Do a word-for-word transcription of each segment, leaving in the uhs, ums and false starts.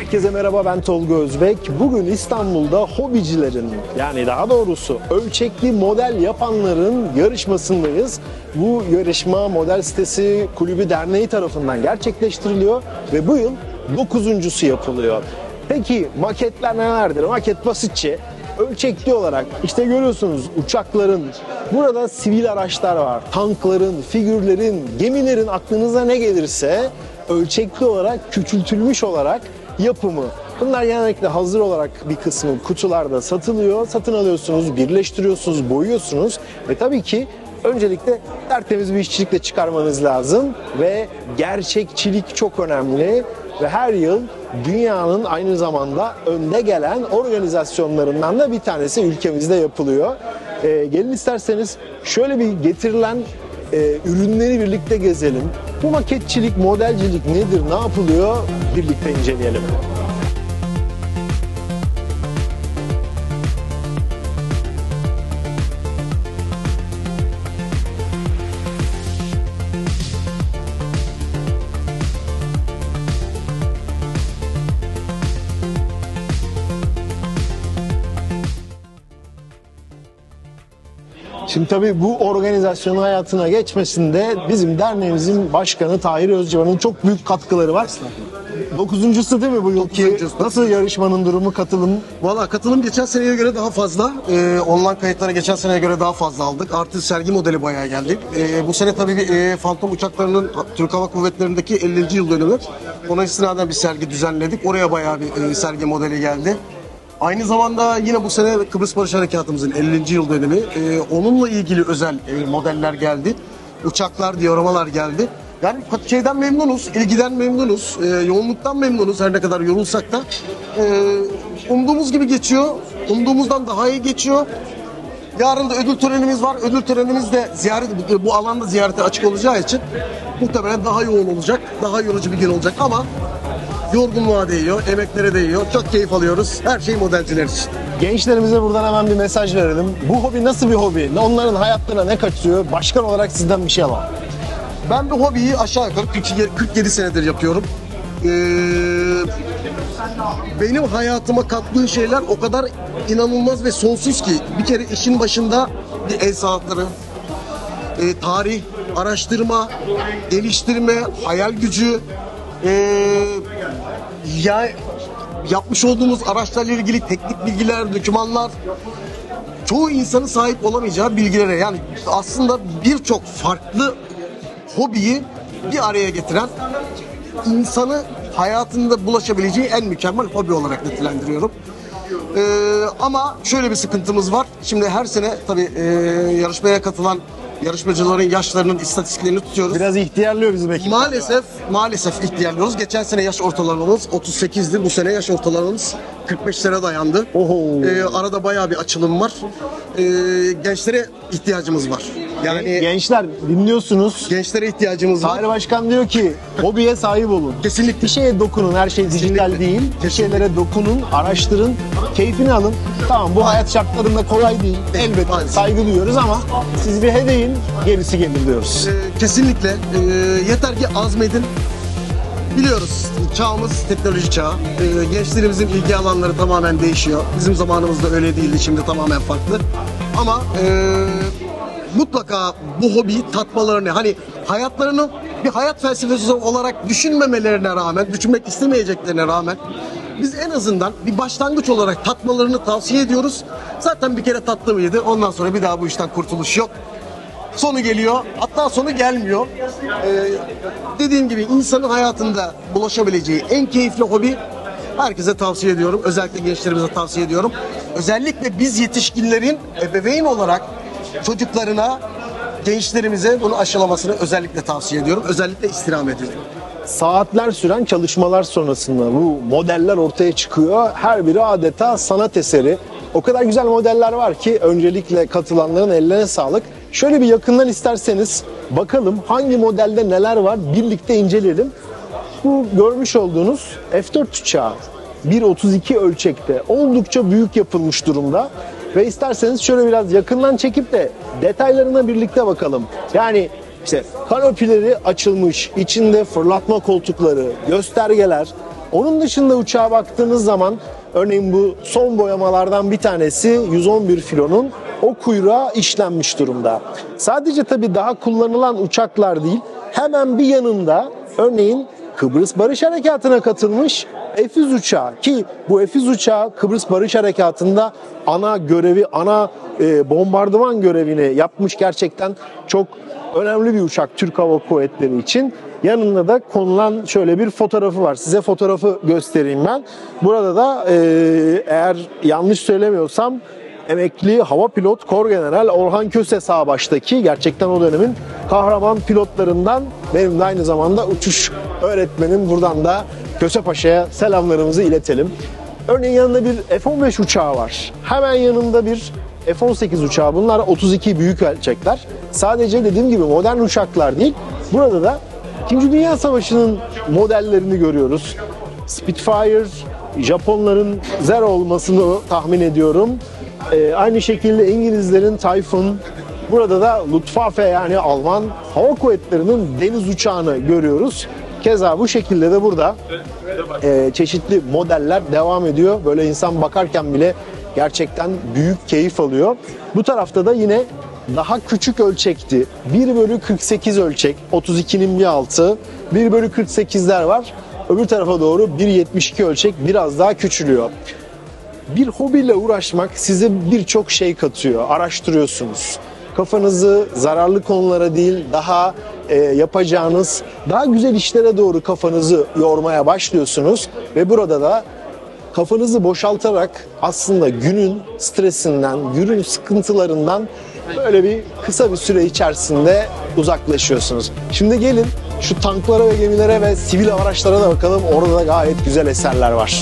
Herkese merhaba, ben Tolga Özbek. Bugün İstanbul'da hobicilerin, yani daha doğrusu ölçekli model yapanların yarışmasındayız. Bu yarışma Model Sitesi Kulübü Derneği tarafından gerçekleştiriliyor ve bu yıl dokuzuncusu yapılıyor. Peki maketler nelerdir? Maket basitçe ölçekli olarak işte görüyorsunuz uçakların, burada sivil araçlar var, tankların, figürlerin, gemilerin, aklınıza ne gelirse ölçekli olarak, küçültülmüş olarak yapımı. Bunlar genellikle hazır olarak bir kısmı kutularda satılıyor. Satın alıyorsunuz, birleştiriyorsunuz, boyuyorsunuz ve tabii ki öncelikle tertemiz bir işçilikle çıkarmanız lazım ve gerçekçilik çok önemli ve her yıl dünyanın aynı zamanda önde gelen organizasyonlarından da bir tanesi ülkemizde yapılıyor. Ee, gelin isterseniz şöyle bir getirilen e, ürünleri birlikte gezelim. Bu maketçilik, modelcilik nedir, ne yapılıyor birlikte inceleyelim. Şimdi tabii bu organizasyonun hayatına geçmesinde bizim derneğimizin başkanı Tahir Özcivan'ın çok büyük katkıları var. Dokuzuncusu değil mi bu yılki? Nasıl yarışmanın durumu, katılım? Valla katılım geçen seneye göre daha fazla. Ee, online kayıtlara geçen seneye göre daha fazla aldık. Artı sergi modeli bayağı geldi. Ee, bu sene tabii bir e, Fantom uçaklarının Türk Hava Kuvvetleri'ndeki ellinci yıl dönümü. Ona istinaden bir sergi düzenledik. Oraya bayağı bir e, sergi modeli geldi. Aynı zamanda yine bu sene Kıbrıs Barış Harekatımızın ellinci yıl dönümü. Ee, onunla ilgili özel e, modeller geldi. Uçaklar, dioramalar geldi. Yani şeyden memnunuz, ilgiden memnunuz, e, yoğunluktan memnunuz her ne kadar yorulsak da. E, umduğumuz gibi geçiyor, umduğumuzdan daha iyi geçiyor. Yarın da ödül törenimiz var. Ödül törenimiz de ziyaret, bu alanda ziyarete açık olacağı için muhtemelen daha yoğun olacak, daha yorucu bir gün olacak ama yorgunluğa değiyor, emeklere değiyor. Çok keyif alıyoruz. Her şey modelciler için. Gençlerimize buradan hemen bir mesaj verelim. Bu hobi nasıl bir hobi? Onların hayatlarına ne kaçıyor? Başkan olarak sizden bir şey alalım. Ben bu hobiyi aşağı yukarı kırk yedi senedir yapıyorum. Ee, benim hayatıma kattığı şeyler o kadar inanılmaz ve sonsuz ki bir kere işin başında bir el sanatları, e, tarih, araştırma, geliştirme, hayal gücü, e, ya yapmış olduğumuz araçlarla ilgili teknik bilgiler, dokümanlar, çoğu insanın sahip olamayacağı bilgilere, yani aslında birçok farklı hobiyi bir araya getiren, insanı hayatında bulaşabileceği en mükemmel hobi olarak nitelendiriyorum. Ee, ama şöyle bir sıkıntımız var. Şimdi her sene tabii e, yarışmaya katılan yarışmacıların yaşlarının istatistiklerini tutuyoruz. Biraz ihtiyarlıyor bizim ekip. Maalesef, maalesef ihtiyarlıyoruz. Geçen sene yaş ortalamamız otuz sekizdi. Bu sene yaş ortalamamız kırk beşlere dayandı. Ee, arada bayağı bir açılım var. Ee, gençlere ihtiyacımız var. Yani gençler dinliyorsunuz. Gençlere ihtiyacımız var. Tahir Başkan diyor ki hobiye sahip olun. Kesinlikle. Bir şeye dokunun. Her şey dijital Kesinlikle. değil. Bir şeylere dokunun, araştırın, keyfini alın. Tamam, bu hayat şartlarında kolay değil. Elbette Aynen. saygı duyuyoruz ama siz bir hedeyin, gerisi gelir diyoruz. Ee, kesinlikle. Ee, yeter ki azmedin. Biliyoruz, çağımız teknoloji çağı. Ee, gençlerimizin ilgi alanları tamamen değişiyor. Bizim zamanımızda öyle değildi, şimdi tamamen farklı. Ama e, mutlaka bu hobiyi tatmalarını, hani hayatlarını bir hayat felsefesi olarak düşünmemelerine rağmen, düşünmek istemeyeceklerine rağmen biz en azından bir başlangıç olarak tatmalarını tavsiye ediyoruz. Zaten bir kere tatlı mıydı, ondan sonra bir daha bu işten kurtuluş yok. Sonu geliyor, hatta sonu gelmiyor. Ee, dediğim gibi insanın hayatında bulaşabileceği en keyifli hobi, herkese tavsiye ediyorum. Özellikle gençlerimize tavsiye ediyorum. Özellikle biz yetişkinlerin ebeveyn olarak çocuklarına, gençlerimize bunu aşılamasını özellikle tavsiye ediyorum. Özellikle istirham ediyorum. Saatler süren çalışmalar sonrasında bu modeller ortaya çıkıyor. Her biri adeta sanat eseri. O kadar güzel modeller var ki öncelikle katılanların ellerine sağlık. Şöyle bir yakından isterseniz bakalım hangi modelde neler var, birlikte inceleyelim. Bu görmüş olduğunuz F dört uçağı bir otuz iki ölçekte oldukça büyük yapılmış durumda. Ve isterseniz şöyle biraz yakından çekip de detaylarına birlikte bakalım. Yani işte kanopileri açılmış, içinde fırlatma koltukları, göstergeler, Onun dışında uçağa baktığınız zaman örneğin bu son boyamalardan bir tanesi yüz on bir filonun o kuyruğa işlenmiş durumda. Sadece tabii daha kullanılan uçaklar değil, hemen bir yanında örneğin Kıbrıs Barış Harekatı'na katılmış F yüz uçağı, ki bu F yüz uçağı Kıbrıs Barış Harekatı'nda ana görevi, ana e, bombardıman görevini yapmış, gerçekten çok önemli bir uçak Türk Hava Kuvvetleri için. Yanında da konulan şöyle bir fotoğrafı var. Size fotoğrafı göstereyim ben. Burada da e, eğer yanlış söylemiyorsam emekli hava pilot Korgeneral Orhan Köse sağ baştaki, gerçekten o dönemin kahraman pilotlarından, benim de aynı zamanda uçuş öğretmenim. Buradan da Köse Paşa'ya selamlarımızı iletelim. Örneğin yanında bir F on beş uçağı var. Hemen yanında bir F on sekiz uçağı. Bunlar otuz iki büyük ölçekler. Sadece dediğim gibi modern uçaklar değil. Burada da İkinci Dünya Savaşı'nın modellerini görüyoruz. Spitfire, Japonların Zero olmasını tahmin ediyorum. Ee, aynı şekilde İngilizlerin Typhoon. Burada da Luftwaffe, yani Alman Hava Kuvvetleri'nin deniz uçağını görüyoruz. Keza bu şekilde de burada e, çeşitli modeller devam ediyor. Böyle insan bakarken bile gerçekten büyük keyif alıyor. Bu tarafta da yine daha küçük ölçekti. bir bölü kırk sekiz ölçek, otuz ikinin bir altı, bir bölü kırk sekizler var. Öbür tarafa doğru bir yetmiş iki ölçek biraz daha küçülüyor. Bir hobiyle uğraşmak size birçok şey katıyor. Araştırıyorsunuz. Kafanızı zararlı konulara değil, daha e, yapacağınız, daha güzel işlere doğru kafanızı yormaya başlıyorsunuz. Ve burada da kafanızı boşaltarak aslında günün stresinden, günün sıkıntılarından böyle bir kısa bir süre içerisinde uzaklaşıyorsunuz. Şimdi gelin şu tanklara ve gemilere ve sivil araçlara da bakalım. Orada da gayet güzel eserler var.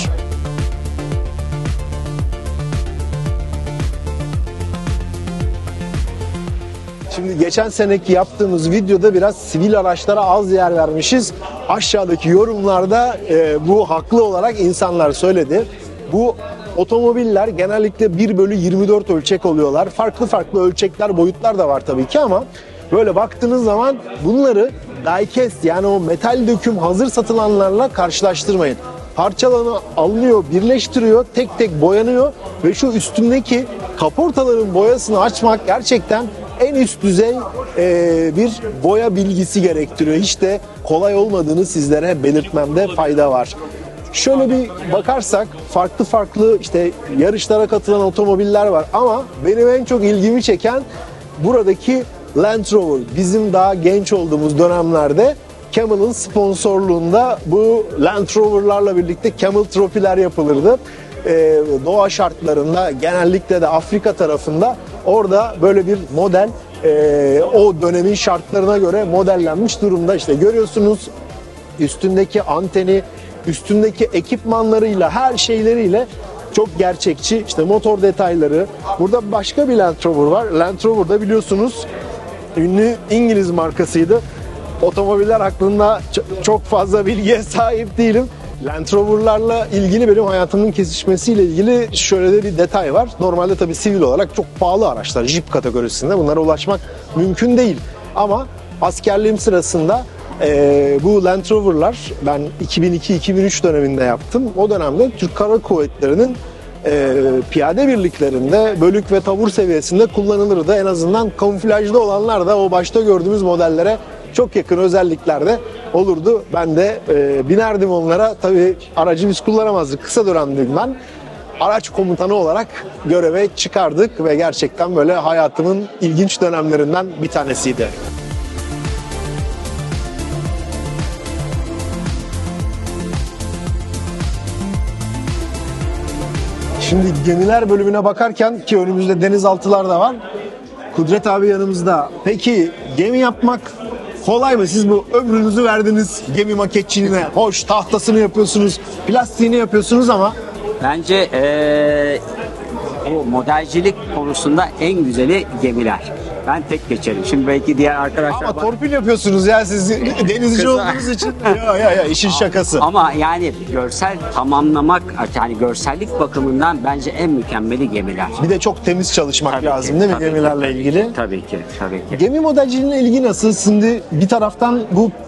Şimdi geçen seneki yaptığımız videoda biraz sivil araçlara az yer vermişiz. Aşağıdaki yorumlarda e, bu haklı olarak insanlar söyledi. Bu otomobiller genellikle bir bölü yirmi dört ölçek oluyorlar. Farklı farklı ölçekler, boyutlar da var tabii ki, ama böyle baktığınız zaman bunları diecast, yani o metal döküm hazır satılanlarla karşılaştırmayın. Parçalanı alınıyor, birleştiriyor, tek tek boyanıyor ve şu üstündeki kaportaların boyasını açmak gerçekten en üst düzey e, bir boya bilgisi gerektiriyor. Hiç de kolay olmadığını sizlere belirtmemde fayda var. Şöyle bir bakarsak farklı farklı işte yarışlara katılan otomobiller var, ama benim en çok ilgimi çeken buradaki Land Rover. Bizim daha genç olduğumuz dönemlerde Camel'ın sponsorluğunda bu Land Rover'larla birlikte Camel Trophy'ler yapılırdı. Ee, doğa şartlarında, genellikle de Afrika tarafında, orada böyle bir model e, o dönemin şartlarına göre modellenmiş durumda. İşte görüyorsunuz üstündeki anteni, üstündeki ekipmanlarıyla, her şeyleriyle çok gerçekçi. İşte motor detayları. Burada başka bir Land Rover var. Land Rover da biliyorsunuz ünlü İngiliz markasıydı. Otomobiller hakkında çok fazla bilgiye sahip değilim. Land Rover'larla ilgili benim hayatımın kesişmesiyle ilgili şöyle de bir detay var. Normalde tabii sivil olarak çok pahalı araçlar, Jeep kategorisinde. Bunlara ulaşmak mümkün değil. Ama askerliğim sırasında e, bu Land Rover'lar ben iki bin iki iki bin üç döneminde yaptım. O dönemde Türk Hava Kuvvetleri'nin e, piyade birliklerinde bölük ve tabur seviyesinde kullanılırdı. En azından kamuflajlı olanlar da o başta gördüğümüz modellere çok yakın özelliklerde olurdu. Ben de e, binerdim onlara. Tabii aracı biz kullanamazdık. Kısa dönemdim ben. Araç komutanı olarak göreve çıkardık ve gerçekten böyle hayatımın ilginç dönemlerinden bir tanesiydi. Şimdi gemiler bölümüne bakarken, ki önümüzde denizaltılar da var, Kudret abi yanımızda. Peki gemi yapmak kolay mı? Siz bu ömrünüzü verdiniz gemi maketçiliğine. Hoş, tahtasını yapıyorsunuz, plastiğini yapıyorsunuz, ama Bence eee o modelcilik konusunda en güzeli gemiler. Ben tek geçerim. Şimdi belki diğer arkadaşlar... ama bak- torpil yapıyorsunuz ya siz denizci Kısa. olduğunuz için. Ya ya ya işin şakası. Ama yani görsel tamamlamak, yani görsellik bakımından bence en mükemmeli gemiler. Bir de çok temiz çalışmak Tabii lazım ki, değil mi tabii ki, gemilerle tabii ilgili? ki, Tabii ki, tabii ki. Gemi modelciliğine ilgi nasıl? Şimdi bir taraftan bu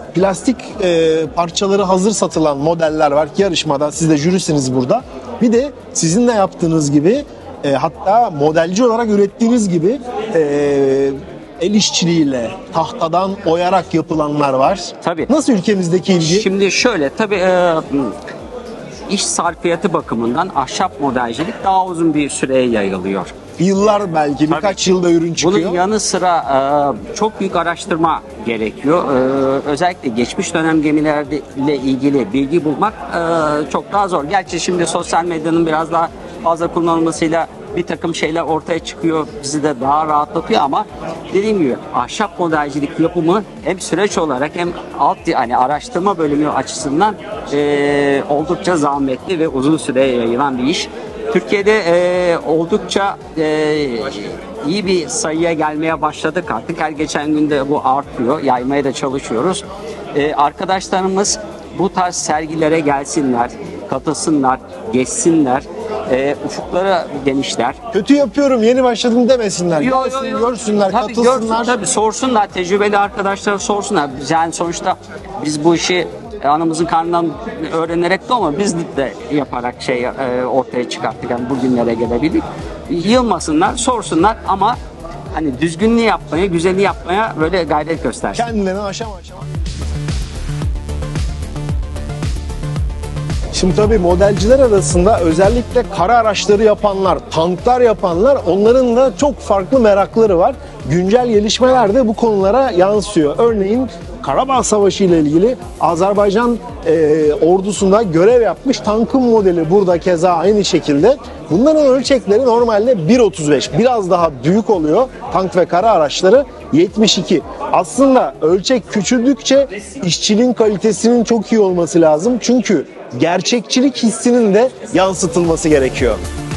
plastik e, parçaları hazır satılan modeller var yarışmada. Siz de jürisiniz burada. Bir de sizin de yaptığınız gibi e, hatta modelci olarak ürettiğiniz gibi e, el işçiliğiyle tahtadan oyarak yapılanlar var. Tabii. Nasıl ülkemizdeki ilgi? Şimdi şöyle tabii e, iş sarfiyatı bakımından ahşap modelcilik daha uzun bir süreye yayılıyor. Yıllar belki birkaç yılda ürün çıkıyor. Bunun yanı sıra e, çok büyük araştırma gerekiyor. E, özellikle geçmiş dönem gemilerle ilgili bilgi bulmak e, çok daha zor. Gerçi şimdi sosyal medyanın biraz daha fazla kullanılmasıyla bir takım şeyler ortaya çıkıyor. Bizi de daha rahatlatıyor ama dediğim gibi ahşap modelcilik yapımı hem süreç olarak hem alt hani araştırma bölümü açısından e, oldukça zahmetli ve uzun süre yayılan bir iş. Türkiye'de e, oldukça e, iyi bir sayıya gelmeye başladık artık. Her geçen günde bu artıyor. Yaymaya da çalışıyoruz. E, arkadaşlarımız bu tarz sergilere gelsinler, katılsınlar, geçsinler, e, ufukları genişler. Kötü yapıyorum, yeni başladım demesinler. Yo, yo, Gelsin, yo. görsünler, Tabii, katılsınlar. görsün, tabii sorsunlar, tecrübeli arkadaşlar sorsunlar. Yani sonuçta biz bu işi anamızın karnından öğrenerek de ama biz de yaparak şey e, ortaya çıkarttık. Yani bugünlere gelebildik. Yılmasınlar, sorsunlar ama hani düzgünlüğü yapmaya, güzelliği yapmaya böyle gayret göstersin. Kendilerini aşama aşama. Şimdi tabii modelciler arasında özellikle kara araçları yapanlar, tanklar yapanlar, onların da çok farklı merakları var. Güncel gelişmeler de bu konulara yansıyor. Örneğin Karabağ Savaşı ile ilgili Azerbaycan e, ordusunda görev yapmış tankın modeli burada keza aynı şekilde. Bunların ölçekleri normalde bir otuz beş, biraz daha büyük oluyor tank ve kara araçları. yetmiş iki. Aslında ölçek küçüldükçe işçiliğin kalitesinin çok iyi olması lazım. Çünkü gerçekçilik hissinin de yansıtılması gerekiyor.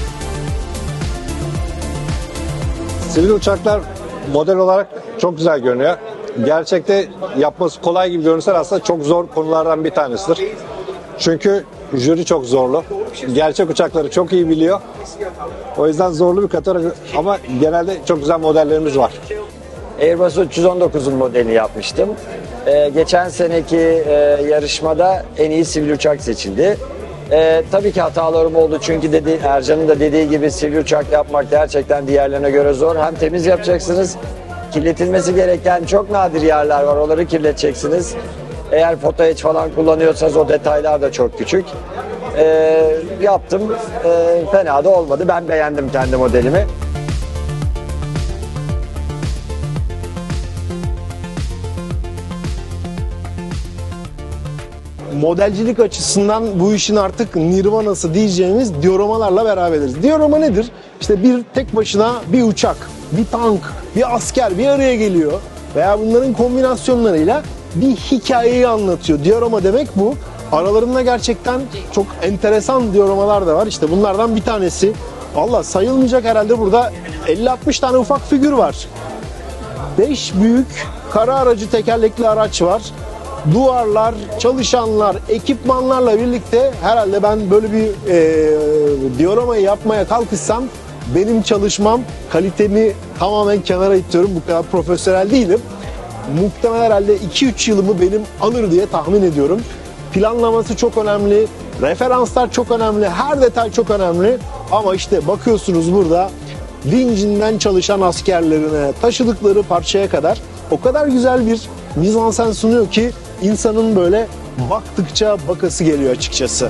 Sivil uçaklar model olarak çok güzel görünüyor. Gerçekte yapması kolay gibi görünse aslında çok zor konulardan bir tanesidir. Çünkü jüri çok zorlu. Gerçek uçakları çok iyi biliyor. O yüzden zorlu bir kategori ama genelde çok güzel modellerimiz var. Airbus üç yüz on dokuzun modelini yapmıştım. Ee, geçen seneki e, yarışmada en iyi sivil uçak seçildi. Ee, tabii ki hatalarım oldu çünkü dedi, Ercan'ın da dediği gibi sivil uçak yapmak gerçekten diğerlerine göre zor. Hem temiz yapacaksınız, kirletilmesi gereken çok nadir yerler var, onları kirleteceksiniz. Eğer foto etch falan kullanıyorsanız o detaylar da çok küçük. Ee, yaptım, ee, fena da olmadı. Ben beğendim kendi modelimi. Modelcilik açısından bu işin artık nirvanası diyeceğimiz diorabalarla beraberiz. Diorama nedir? İşte bir tek başına bir uçak, bir tank, bir asker bir araya geliyor veya bunların kombinasyonlarıyla bir hikayeyi anlatıyor. Diorama demek bu. Aralarında gerçekten çok enteresan dioramalar da var. İşte bunlardan bir tanesi. Valla sayılmayacak herhalde burada elli altmış tane ufak figür var. beş büyük kara aracı tekerlekli araç var. Duvarlar, çalışanlar, ekipmanlarla birlikte herhalde ben böyle bir e, dioramayı yapmaya kalkışsam benim çalışmam, kalitemi tamamen kenara itiyorum. Bu kadar profesyonel değilim. Muhtemelen herhalde iki üç yılımı benim alır diye tahmin ediyorum. Planlaması çok önemli, referanslar çok önemli, her detay çok önemli. Ama işte bakıyorsunuz burada vincinden çalışan askerlerine, taşıdıkları parçaya kadar o kadar güzel bir mizansen sunuyor ki insanın böyle baktıkça bakası geliyor açıkçası.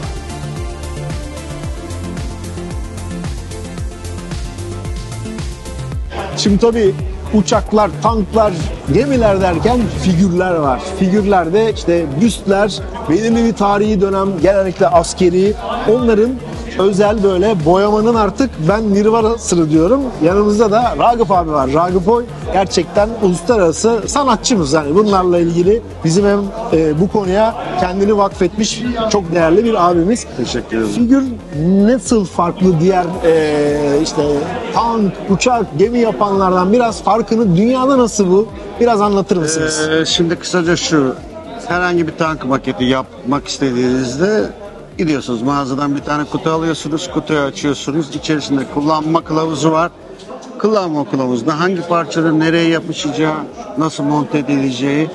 Şimdi tabii uçaklar, tanklar, gemiler derken figürler var. Figürlerde işte büstler, belirli bir tarihi dönem, genellikle askeri, onların özel böyle boyamanın artık ben nirvanasını diyorum. Yanımızda da Ragıp abi var. Ragıp Oy gerçekten uluslararası sanatçımız. Yani bunlarla ilgili bizim hem e, bu konuya kendini vakfetmiş çok değerli bir abimiz. Teşekkür ederim. Figür nasıl farklı diğer e, işte tank, uçak, gemi yapanlardan biraz farkını dünyada nasıl bu? Biraz anlatır mısınız? Ee, şimdi kısaca şu, herhangi bir tank maketi yapmak istediğinizde gidiyorsunuz mağazadan bir tane kutu alıyorsunuz, kutuyu açıyorsunuz, içerisinde kullanma kılavuzu var. Kullanma kılavuzunda hangi parçanın nereye yapışacağı, nasıl monte edileceği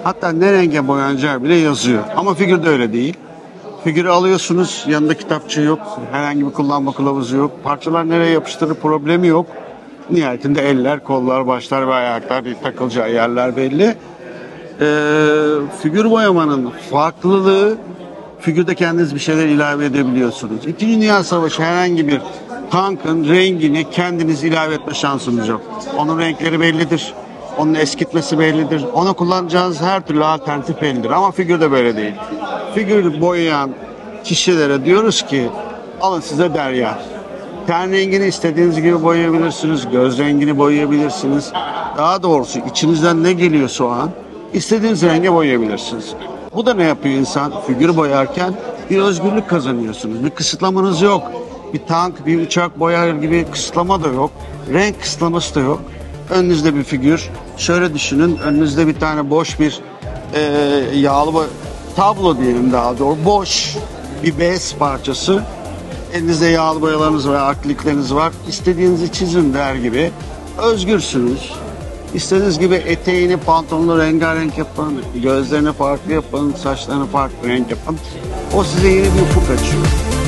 Hatta ne renge boyanacağı bile yazıyor. Ama figürde öyle değil. Figürü alıyorsunuz, yanında kitapçı yok, herhangi bir kullanma kılavuzu yok. Parçalar nereye yapıştırır problemi yok. Nihayetinde eller, kollar, başlar ve ayaklar, takılacağı yerler belli. Ee, figür boyamanın farklılığı, figürde kendiniz bir şeyler ilave edebiliyorsunuz. İkinci Dünya Savaşı herhangi bir tankın rengini kendiniz ilave etme şansınız yok. Onun renkleri bellidir. Onun eskitmesi bellidir. Ona kullanacağınız her türlü alternatif bellidir. Ama figürde böyle değil. Figürü boyayan kişilere diyoruz ki alın size derya. Ten rengini istediğiniz gibi boyayabilirsiniz. Göz rengini boyayabilirsiniz. Daha doğrusu içinizden ne geliyorsa o an istediğiniz renge boyayabilirsiniz. Bu da ne yapıyor insan? Figür boyarken bir özgürlük kazanıyorsunuz. Bir kısıtlamanız yok. Bir tank, bir uçak boyar gibi kısıtlama da yok. Renk kısıtlaması da yok. Önünüzde bir figür. Şöyle düşünün. Önünüzde bir tane boş bir e, yağlı boy- tablo diyelim daha doğru. Boş bir bez parçası. Elinizde yağlı boyalarınız var, akrilikleriniz var. İstediğinizi çizin der gibi. Özgürsünüz. İstediğiniz gibi eteğini, pantolonunu rengarenk yapın. Gözlerini farklı yapın. Saçlarını farklı renk yapın. O size yeni bir ufuk açıyor.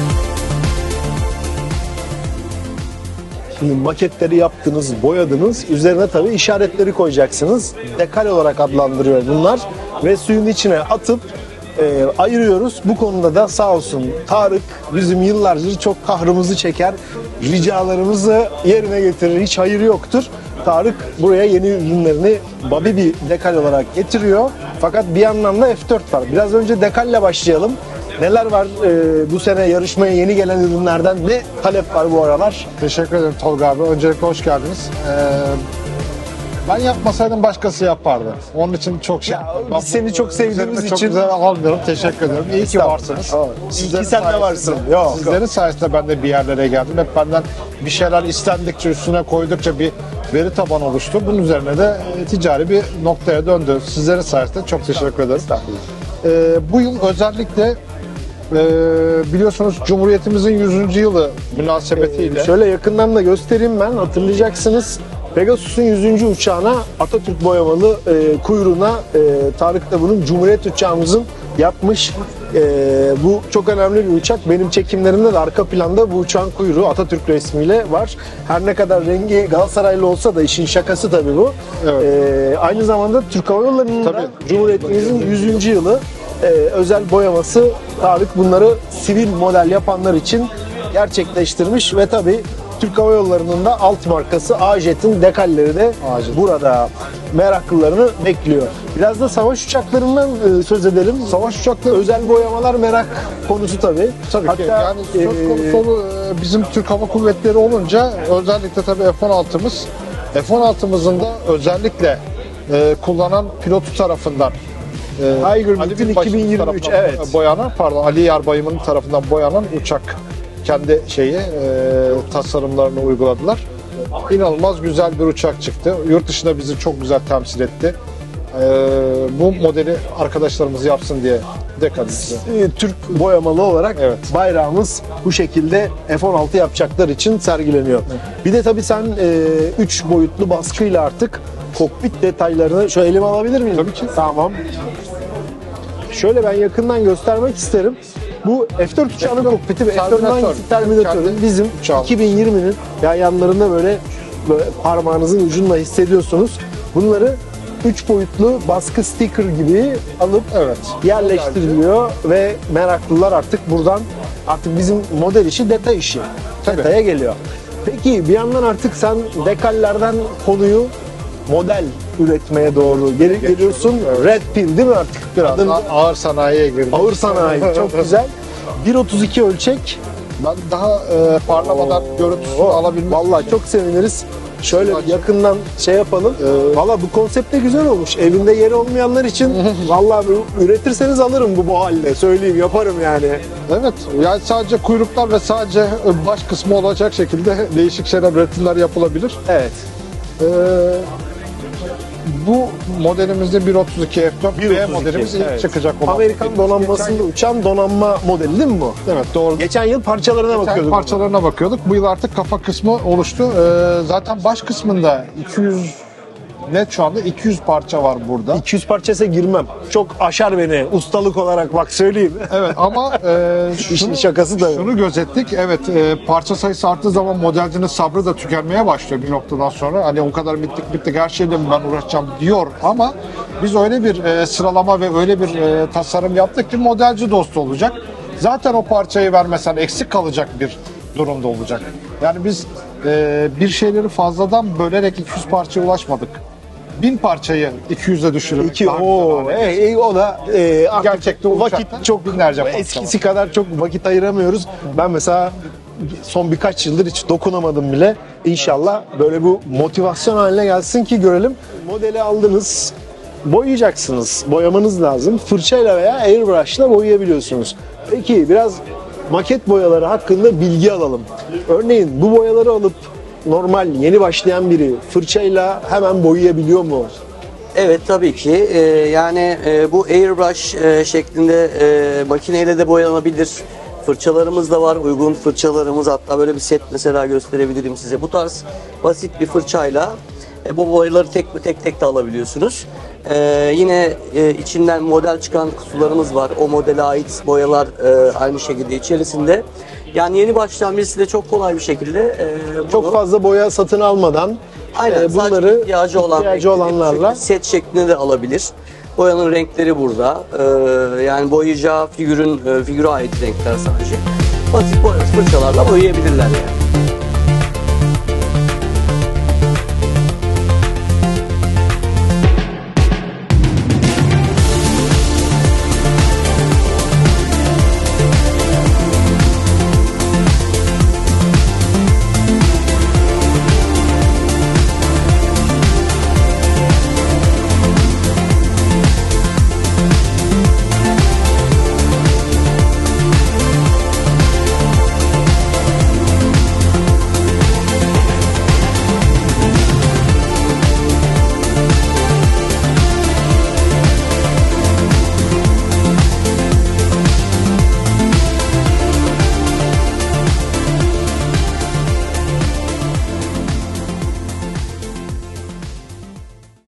Şimdi maketleri yaptınız, boyadınız. Üzerine tabii işaretleri koyacaksınız. Dekal olarak adlandırıyor bunlar. Ve suyun içine atıp e, ayırıyoruz. Bu konuda da sağ olsun Tarık bizim yıllardır çok kahrımızı çeker. Ricalarımızı yerine getirir. Hiç hayır yoktur. Tarık buraya yeni ürünlerini Babi bir dekal olarak getiriyor. Fakat bir yandan da F dört var. Biraz önce dekalle başlayalım. Neler var e, bu sene yarışmaya yeni gelen ürünlerden? Ne talep var bu aralar? Teşekkür ederim Tolga abi. Öncelikle hoş geldiniz. Ee, ben yapmasaydım başkası yapardı. Onun için çok şey. Ya, Ben biz seni bu- çok sevdiğimiz üzerime için- Çok güzel almıyorum. Teşekkür ederim. İyi ki Estağfurullah. varsınız. Evet. İyi ki sen de sayesinde- varsın. Yok, Sizlerin yok. sayesinde ben de bir yerlere geldim. Hep benden bir şeyler istendikçe, üstüne koydukça bir veri tabanı oluştu. Bunun üzerine de e, ticari bir noktaya döndü. Sizlerin sayesinde çok teşekkür ederim. Ee, bu yıl özellikle e, biliyorsunuz Cumhuriyetimizin yüzüncü yılı münasebetiyle Ee, şöyle yakından da göstereyim ben, hatırlayacaksınız. Pegasus'un yüzüncü uçağına Atatürk boyamalı e, kuyruğuna e, Tarık da bunun Cumhuriyet uçağımızın yapmış. E, bu çok önemli bir uçak. Benim çekimlerimde de arka planda bu uçağın kuyruğu Atatürk resmiyle var. Her ne kadar rengi Galatasaraylı olsa da işin şakası tabii bu. Evet. E, aynı zamanda Türk Hava Yolları'nın da Tabii. Cumhuriyetimizin yüzüncü yılı e, özel boyaması. Tarık bunları sivil model yapanlar için gerçekleştirmiş ve tabii Türk Hava Yolları'nın da alt markası A-Jet'in dekalleri de A-Jet. burada meraklılarını bekliyor. Biraz da savaş uçaklarından e, söz edelim. savaş uçakları Özel boyamalar merak konusu tabii. Tabii ki. Yani söz e, konusu e, bizim Türk Hava Kuvvetleri olunca özellikle tabii F on altımız F on altımızın da özellikle e, kullanan pilotu tarafından e, Tiger Ali Metin Binbaşı'nın iki bin yirmi üç, tarafından evet. boyanan, pardon Ali Yarbayım'ın tarafından boyanan uçak kendi şeyi e, tasarımlarını uyguladılar. İnanılmaz güzel bir uçak çıktı. Yurt dışında bizi çok güzel temsil etti. E, bu modeli arkadaşlarımız yapsın diye dekadimize. e, Türk boyamalı olarak Evet. bayrağımız bu şekilde F on altı yapacaklar için sergileniyor. Bir de tabii sen üç boyutlu baskıyla artık kokpit detaylarını şöyle elime alabilir miyim? Tabii ki. Tamam. Şöyle ben yakından göstermek isterim. Bu F dört uçağının F dört kokpiti ve F dört'ün Terminator. hangisi Terminator'ın Kendi bizim uçağımız. iki bin yirminin ya yanlarında böyle, böyle parmağınızın ucunla hissediyorsunuz. Bunları üç boyutlu baskı sticker gibi alıp Evet. yerleştiriliyor ve meraklılar artık buradan artık bizim model işi detay işi. Tabii. Detaya geliyor. Peki bir yandan artık sen dekallerden konuyu model üretmeye doğru geri geliyorsun. Red Pill değil mi artık? Biraz Adın daha ağır sanayiye girdik. ağır sanayi. Çok güzel. bir otuz iki ölçek. Ben daha e, parlamadan görüntüsünü Oo, alabilmek Vallahi çok seviniriz. Şöyle Açık. yakından şey yapalım. Ee, Valla bu konsept de güzel olmuş. Evinde yeri olmayanlar için vallahi bu- üretirseniz alırım bu bu halde. Söyleyeyim yaparım yani. Evet, yani sadece kuyruklar ve sadece baş kısmı olacak şekilde değişik şeyler, üretimler yapılabilir. Evet. Ee, bu modelimizde bir otuz iki F dört bir B otuz iki, modelimiz ilk evet. çıkacak olan. Amerikan donanmasında uçan donanma modeli değil mi bu? Evet, doğru. Geçen yıl parçalarına Geçen bakıyorduk. parçalarına bakıyorduk. Bu yıl artık kafa kısmı oluştu. Ee, zaten baş kısmında iki yüz net şu anda iki yüz parça var burada. iki yüz parçası girmem. Çok aşar beni ustalık olarak, bak söyleyeyim. Evet ama e, İşin şunu, şakası da. şunu gözettik. Evet e, parça sayısı arttığı zaman modelcinin sabrı da tükenmeye başlıyor bir noktadan sonra. Hani o kadar bittik bittik her şeyle mi ben uğraşacağım diyor ama biz öyle bir e, sıralama ve öyle bir e, tasarım yaptık ki modelci dostu olacak. Zaten o parçayı vermesen eksik kalacak bir durumda olacak. Yani biz e, bir şeyleri fazladan bölerek iki yüz parçaya ulaşmadık. bin parçayı iki yüze düşürmek İki, daha güzel o, hale e, e, o da e, artık Gerçekte o vakit uçakta çok binlerce parça eskisi kadar çok vakit ayıramıyoruz. Ben mesela son birkaç yıldır hiç dokunamadım bile. İnşallah böyle bu motivasyon haline gelsin ki görelim. Modeli aldınız, boyayacaksınız. Boyamanız lazım. Fırçayla veya airbrush'la boyayabiliyorsunuz. Peki biraz maket boyaları hakkında bilgi alalım. Örneğin bu boyaları alıp normal yeni başlayan biri fırçayla hemen boyayabiliyor mu? Evet tabii ki. Ee, yani e, bu airbrush e, şeklinde e, makineyle de boyanabilir. Fırçalarımız da var. Uygun fırçalarımız, hatta böyle bir set mesela gösterebilirim size. Bu tarz basit bir fırçayla e, bu boyaları tek tek tek de alabiliyorsunuz. E, yine e, içinden model çıkan kutularımız var. O modele ait boyalar e, aynı şekilde içerisinde. Yani yeni başlayan birisi de çok kolay bir şekilde e, bunu... Çok fazla boya satın almadan Aynen, e, bunları bunları ihtiyacı, olan ihtiyacı renkleri olanlarla set şeklinde de alabilir. Boyanın renkleri burada. Ee, yani boyayacağı figürün e, figüre ait renkler sadece. Basit boya fırçalarla boyayabilirler yani.